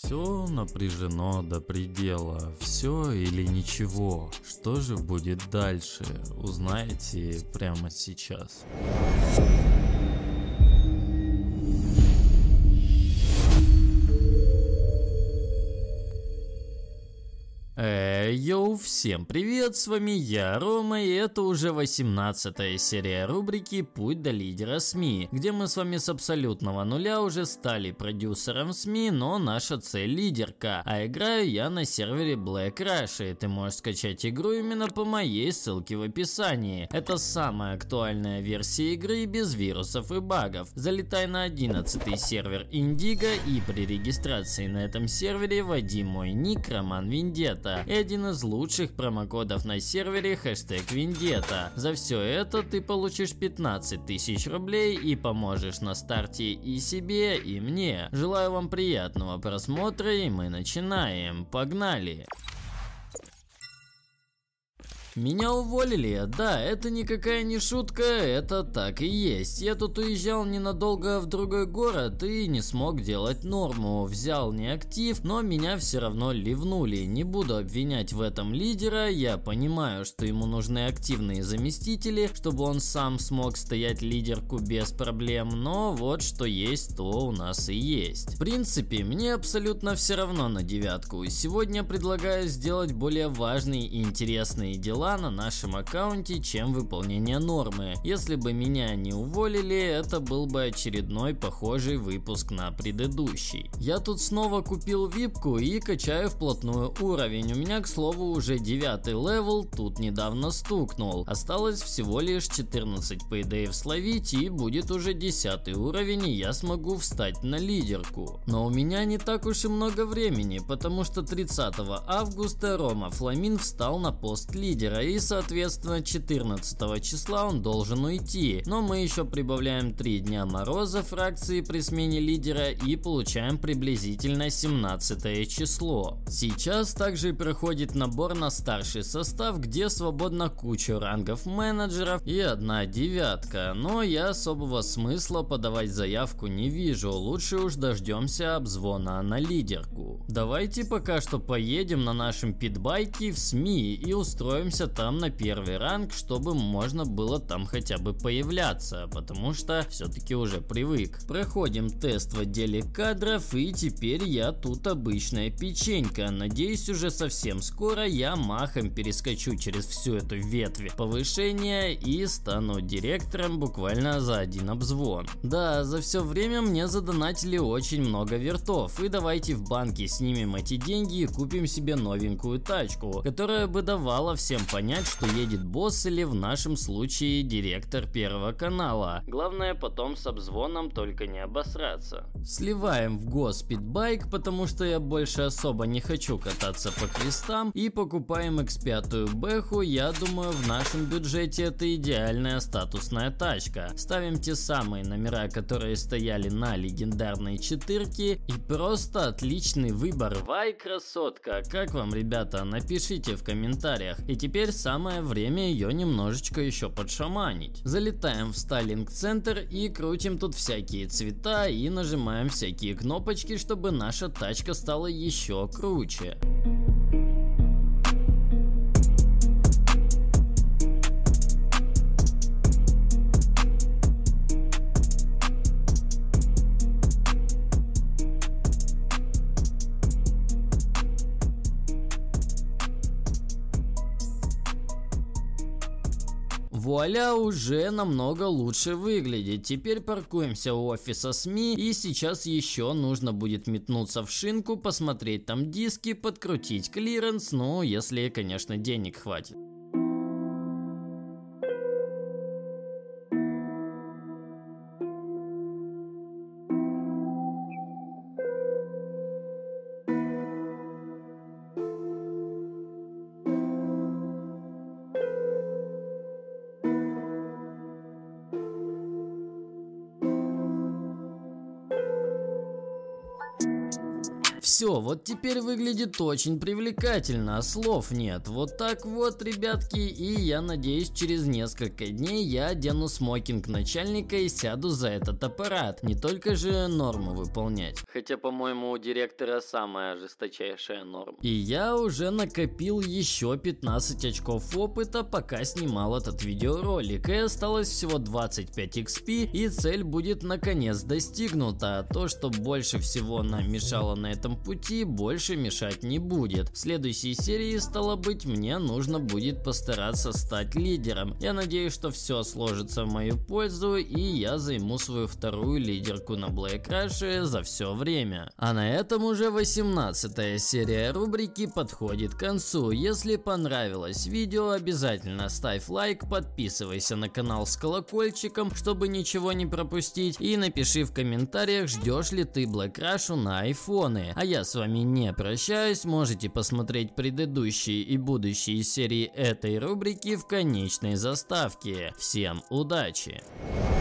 Все напряжено до предела, все или ничего. Что же будет дальше, узнаете прямо сейчас. Йоу, всем привет, с вами я, Рома, и это уже 18-я серия рубрики «Путь до лидера СМИ», где мы с вами с абсолютного нуля уже стали продюсером СМИ, но наша цель лидерка, а играю я на сервере Black Rush, и ты можешь скачать игру именно по моей ссылке в описании. Это самая актуальная версия игры без вирусов и багов. Залетай на 11-й сервер Indigo и при регистрации на этом сервере вводи мой ник Роман Вендетта и один из лучших промокодов на сервере хэштег Вендетта. За все это ты получишь 15 тысяч рублей и поможешь на старте и себе, и мне. Желаю вам приятного просмотра, и мы начинаем. Погнали! Меня уволили, да, это никакая не шутка, это так и есть. Я тут уезжал ненадолго в другой город и не смог делать норму. Взял не актив, но меня все равно ливнули. Не буду обвинять в этом лидера, я понимаю, что ему нужны активные заместители, чтобы он сам смог стоять лидерку без проблем, но вот что есть, то у нас и есть. В принципе, мне абсолютно все равно на девятку. Сегодня предлагаю сделать более важные и интересные дела на нашем аккаунте, чем выполнение нормы. Если бы меня не уволили, это был бы очередной похожий выпуск на предыдущий. Я тут снова купил випку и качаю вплотную уровень. У меня, к слову, уже 9-й левел, тут недавно стукнул. Осталось всего лишь 14 пейдеев словить, и будет уже 10-й уровень, и я смогу встать на лидерку. Но у меня не так уж и много времени, потому что 30 августа Рома Фламин встал на пост лидера, и соответственно 14 числа он должен уйти, но мы еще прибавляем 3 дня мороза фракции при смене лидера и получаем приблизительно 17 число. Сейчас также проходит набор на старший состав, где свободна куча рангов менеджеров и 1 девятка, но я особого смысла подавать заявку не вижу, лучше уж дождемся обзвона на лидерку. Давайте пока что поедем на нашем питбайке в СМИ и устроимся там на первый ранг, чтобы можно было там хотя бы появляться, потому что все-таки уже привык. Проходим тест в отделе кадров, и теперь я тут обычная печенька. Надеюсь, уже совсем скоро я махом перескочу через всю эту ветвь повышения и стану директором буквально за один обзвон. Да, за все время мне задонатили очень много вертов, и давайте в банке снимем эти деньги и купим себе новенькую тачку, которая бы давала всем понять, что едет босс или в нашем случае директор первого канала. Главное потом с обзвоном только не обосраться. Сливаем в гос питбайк, потому что я больше особо не хочу кататься по квестам, и покупаем X5 бэху. Я думаю, в нашем бюджете это идеальная статусная тачка. Ставим те самые номера, которые стояли на легендарной четырке, и просто отличный выбор. Вай, красотка! Как вам, ребята? Напишите в комментариях. И теперь самое время ее немножечко еще подшаманить. Залетаем в стайлинг центр и крутим тут всякие цвета и нажимаем всякие кнопочки, чтобы наша тачка стала еще круче. Вуаля, уже намного лучше выглядит. Теперь паркуемся у офиса СМИ, и сейчас еще нужно будет метнуться в шинку, посмотреть там диски, подкрутить клиренс, ну если, конечно, денег хватит. Все, вот теперь выглядит очень привлекательно, слов нет. Вот так вот, ребятки, и я надеюсь, через несколько дней я одену смокинг начальника и сяду за этот аппарат. Не только же норму выполнять. Хотя, по-моему, у директора самая жесточайшая норма. И я уже накопил еще 15 очков опыта, пока снимал этот видеоролик. И осталось всего 25 XP, и цель будет наконец достигнута. А то, что больше всего нам мешало на этом пути, больше мешать не будет. В следующей серии, стало быть, мне нужно будет постараться стать лидером. Я надеюсь, что все сложится в мою пользу, и я займу свою вторую лидерку на Black Rush за все время. А на этом уже 18-я серия рубрики подходит к концу. Если понравилось видео, обязательно ставь лайк, подписывайся на канал с колокольчиком, чтобы ничего не пропустить, и напиши в комментариях, ждешь ли ты Black Rush на айфоны. А я с вами не прощаюсь, можете посмотреть предыдущие и будущие серии этой рубрики в конечной заставке. Всем удачи!